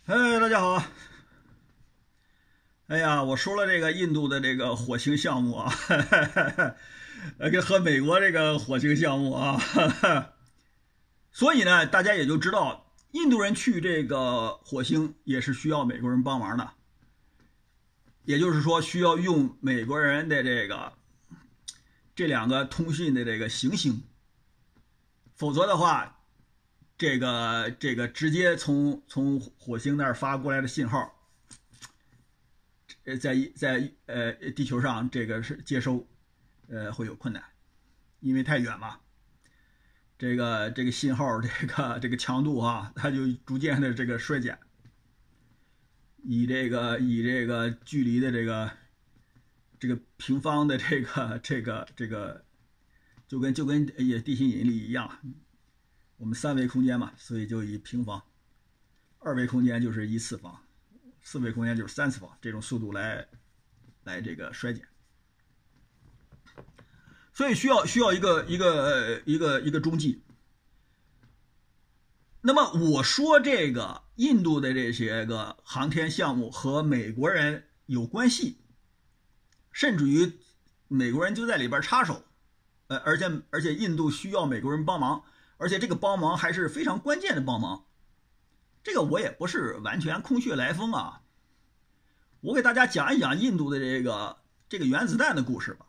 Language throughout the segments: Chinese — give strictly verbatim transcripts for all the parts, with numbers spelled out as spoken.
哎，大家好。哎呀，我说了这个印度的这个火星项目啊，呃，跟和美国这个火星项目啊，所以呢，大家也就知道，印度人去这个火星也是需要美国人帮忙的，也就是说，需要用美国人的这个这两个通讯的这个行星，否则的话，这个这个直接从从火星那儿发过来的信号。在在呃地球上这个是接收，呃会有困难，因为太远嘛。这个这个信号这个这个强度啊，它就逐渐的这个衰减，以这个以这个距离的这个这个平方的这个这个这个，就跟就跟也地心引力一样，我们三维空间嘛，所以就以平方，二维空间就是一次方。四维空间就是三次方，这种速度来来这个衰减，所以需要需要一个一个一个一个中继。那么我说这个印度的这些个航天项目和美国人有关系，甚至于美国人就在里边插手，呃，而且而且印度需要美国人帮忙，而且这个帮忙还是非常关键的帮忙。这个我也不是完全空穴来风啊，我给大家讲一讲印度的这个这个原子弹的故事吧。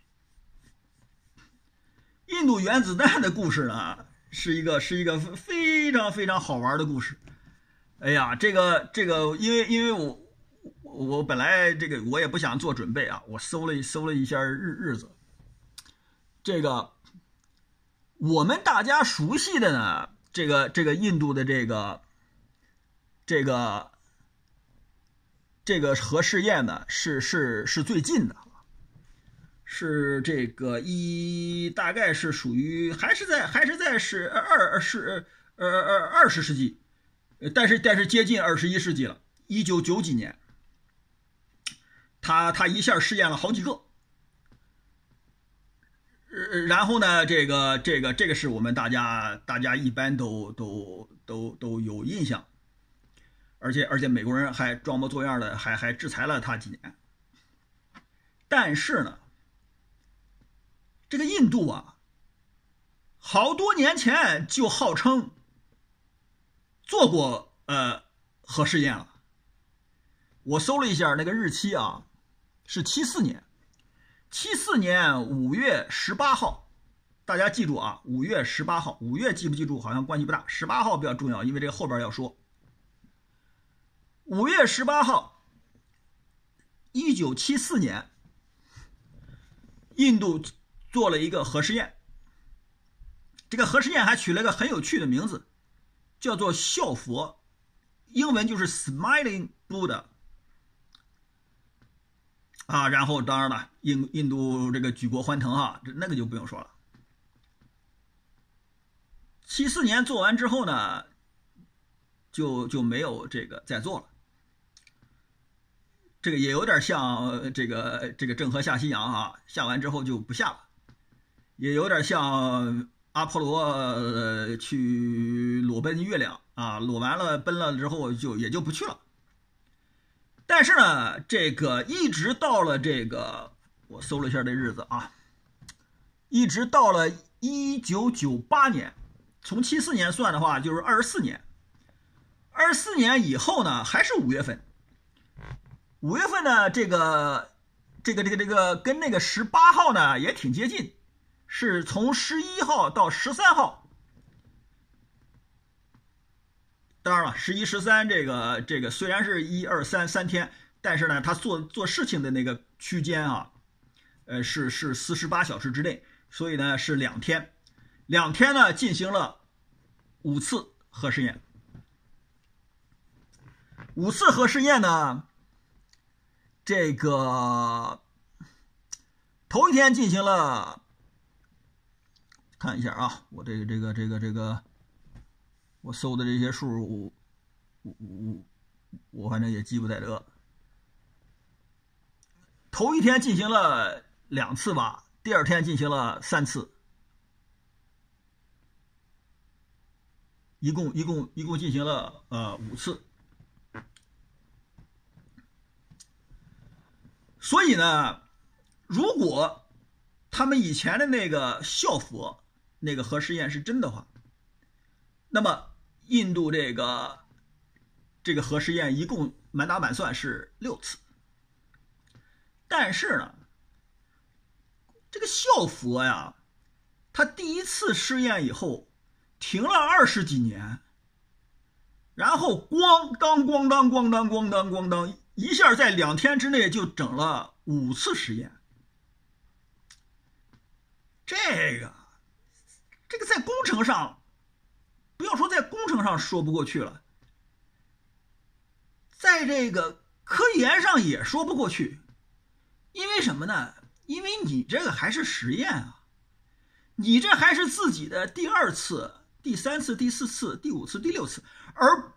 印度原子弹的故事呢，是一个是一个非常非常好玩的故事。哎呀，这个这个，因为因为我我本来这个我也不想做准备啊，我搜了搜了一下日日子。这个我们大家熟悉的呢，这个这个印度的这个。这个这个核试验呢，是是是最近的，是这个一大概是属于还是在还是在是二是呃二二十世纪，但是但是接近二十一世纪了，一九九几年，他他一下试验了好几个，然后呢，这个这个这个是我们大家大家一般都都都都有印象。而且而且美国人还装模作样的还还制裁了他几年。但是呢，这个印度啊，好多年前就号称做过呃核试验了。我搜了一下那个日期啊，是七四年，七四年五月十八号，大家记住啊，五月十八号，五月记不记住好像关系不大，十八号比较重要，因为这个后边要说。五月十八号，一九七四年，印度做了一个核试验。这个核试验还取了个很有趣的名字，叫做笑佛，英文就是 Smiling Buddha 啊。然后当然了，印印度这个举国欢腾哈，那个就不用说了。七四年做完之后呢，就就没有这个再做了。这个也有点像这个这个郑和下西洋啊，下完之后就不下了，也有点像阿波罗、呃、去裸奔月亮啊，裸完了奔了之后就也就不去了。但是呢，这个一直到了这个我搜了一下这日子啊，一直到了一九九八年，从七四年算的话就是二十四年，二十四年以后呢还是五月份。五月份呢，这个这个这个这个跟那个十八号呢也挺接近，是从十一号到十三号。当然了，十一、十三这个这个虽然是一二三三天，但是呢，他做做事情的那个区间啊，呃，是是四十八小时之内，所以呢是两天，两天呢进行了五次核试验，五次核试验呢。这个头一天进行了，看一下啊，我这个这个这个这个，我搜的这些数，我我我反正也记不太得。头一天进行了两次吧，第二天进行了三次，一共一共一共进行了呃五次。 所以呢，如果他们以前的那个校佛那个核试验是真的话，那么印度这个这个核试验一共满打满算是六次。但是呢，这个校佛呀，他第一次试验以后停了二十几年，然后咣当咣当咣当咣当咣当，一下在两天之内就整了五次实验。这个这个在工程上，不要说在工程上说不过去了，在这个科研上也说不过去。因为什么呢？因为你这个还是实验啊，你这还是自己的第二次、第三次、第四次、第五次、第六次，而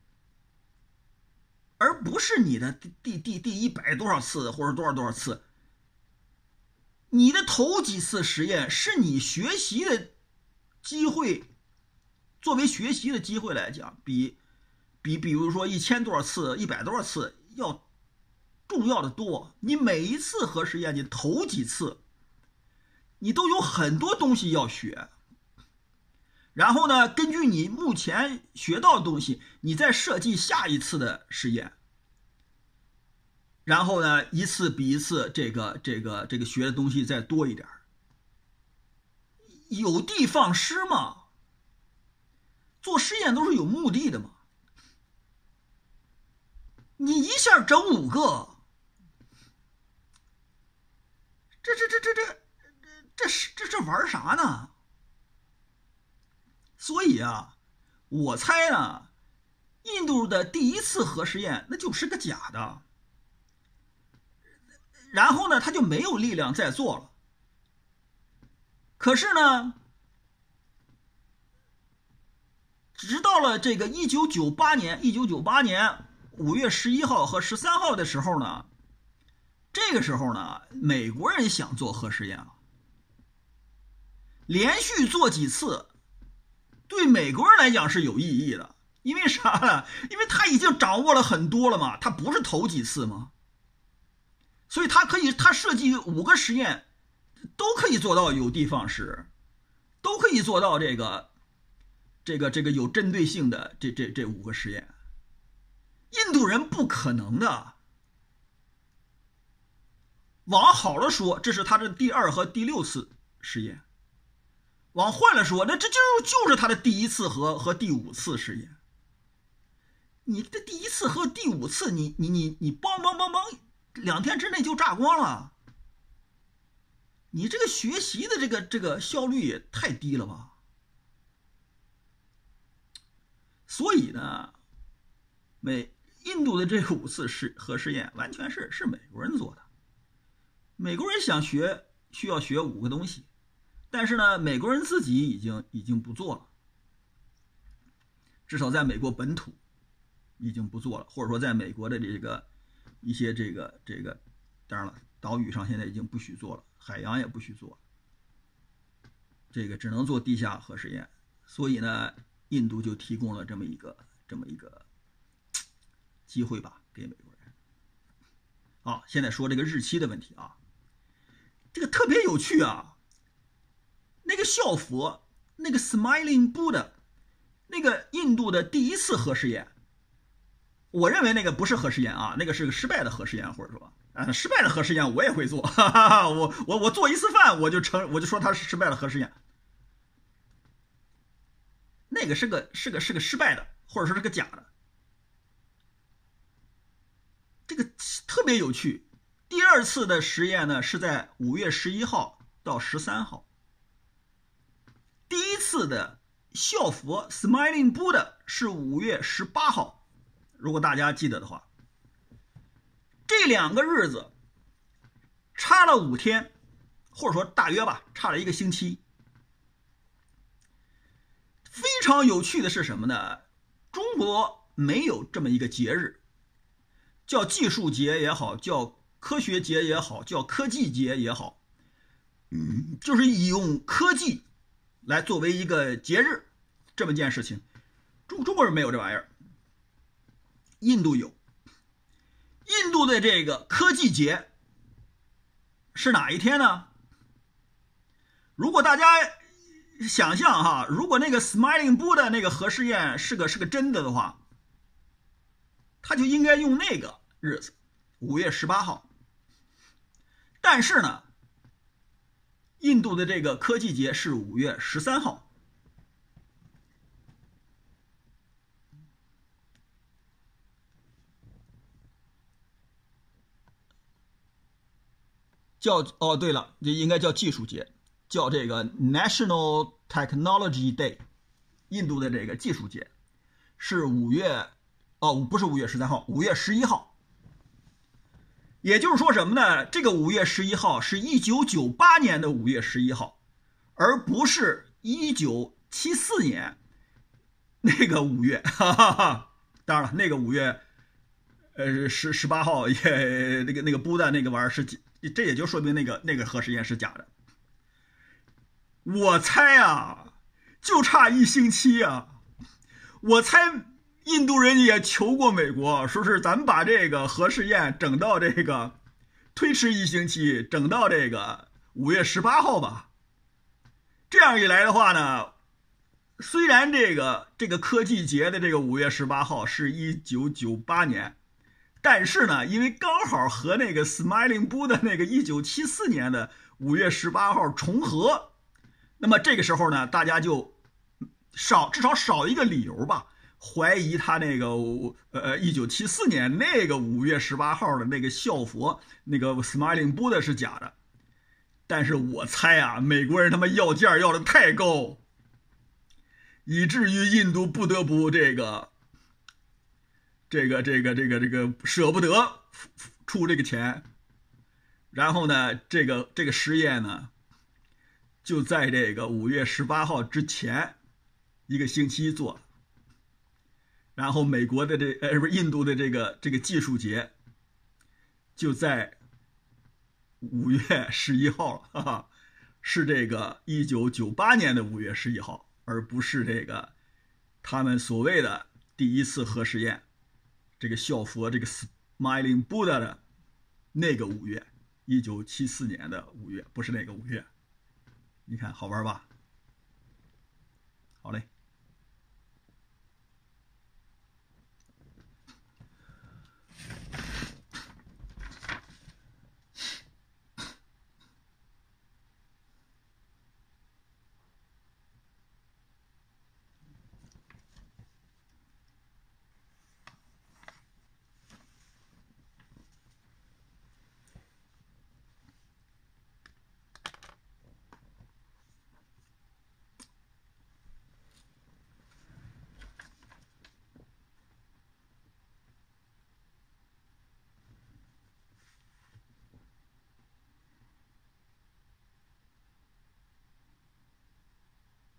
而不是你的第第第第一百多少次或者多少多少次。你的头几次实验是你学习的机会，作为学习的机会来讲，比比比如说一千多少次、一百多少次要重要的多。你每一次核实验，你头几次，你都有很多东西要学。然后呢，根据你目前学到的东西，你再设计下一次的实验。然后呢，一次比一次，这个这个这个学的东西再多一点。有的放矢嘛，做实验都是有目的的嘛。你一下整五个，这这这这这这是这这玩啥呢？所以啊，我猜呢，印度的第一次核实验那就是个假的。然后呢，他就没有力量再做了。可是呢，直到了这个一九九八年，一九九八年五月十一号和十三号的时候呢，这个时候呢，美国人想做核试验了，连续做几次，对美国人来讲是有意义的。因为啥呢？因为他已经掌握了很多了嘛，他不是头几次嘛。所以他可以，他设计五个实验，都可以做到有的放矢，都可以做到这个，这个这个有针对性的这这这五个实验。印度人不可能的。往好了说，这是他的第二和第六次实验；往坏了说，那这就就是他的第一次和和第五次实验。你的第一次和第五次，你你你你梆梆梆梆。两天之内就炸光了，你这个学习的这个这个效率也太低了吧？所以呢，美印度的这五次试核试验完全是是美国人做的。美国人想学需要学五个东西，但是呢，美国人自己已经已经不做了，至少在美国本土已经不做了，或者说在美国的这个。一些这个这个，当然了，岛屿上现在已经不许做了，海洋也不许做了，这个只能做地下核试验。所以呢，印度就提供了这么一个这么一个机会吧，给美国人。好，现在说这个日期的问题啊，这个特别有趣啊。那个校佛，那个 Smiling Buddha， 那个印度的第一次核试验。我认为那个不是核试验啊，那个是个失败的核试验，或者说啊，失败的核试验我也会做，哈哈哈，我我我做一次饭我就成，我就说它是失败的核试验。那个是个是个是个失败的，或者说是个假的。这个特别有趣。第二次的实验呢是在五月十一号到十三号。第一次的校佛 Smiling Buddha 是五月十八号。如果大家记得的话，这两个日子差了五天，或者说大约吧，差了一个星期。非常有趣的是什么呢？中国没有这么一个节日，叫技术节也好，叫科学节也好，叫科技节也好，嗯，就是以用科技来作为一个节日这么件事情。中中国人没有这玩意儿。印度有，印度的这个科技节是哪一天呢？如果大家想象哈，如果那个 Smiling Buddha 那个核试验是个是个真的的话，他就应该用那个日子，五月十八号。但是呢，印度的这个科技节是五月十三号。叫哦，对了，这应该叫技术节，叫这个 National Technology Day， 印度的这个技术节是五月，哦，不是五月十三号，五月十一号。也就是说什么呢？这个五月十一号是一九九八年的五月十一号，而不是一九七四年那个五月。哈哈哈。当然了，那个五月，呃，十十八号也那个那个布的那个玩意儿是。这也就说明那个那个核实验是假的。我猜啊，就差一星期啊！我猜印度人也求过美国，说是咱们把这个核试验整到这个推迟一星期，整到这个五月十八号吧。这样一来的话呢，虽然这个这个科技节的这个五月十八号是一九九八年。但是呢，因为刚好和那个 Smiling Buddha 的那个一九七四年的五月十八号重合，那么这个时候呢，大家就少至少少一个理由吧，怀疑他那个呃一九七四年那个五月十八号的那个笑佛那个 Smiling Buddha 是假的。但是我猜啊，美国人他妈要价要的太高，以至于印度不得不这个。这个这个这个这个舍不得出这个钱，然后呢，这个这个实验呢，就在这个五月十八号之前一个星期做了，然后美国的这呃不是印度的这个这个技术节就在五月十一号了，哈哈，是这个一九九八年的五月十一号，而不是这个他们所谓的第一次核实验。这个笑佛，这个 Smiling Buddha 的那个五月，一九七四年的五月，不是那个五月。你看好玩吧？好嘞。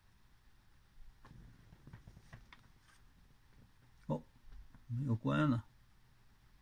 哦，没有关呢。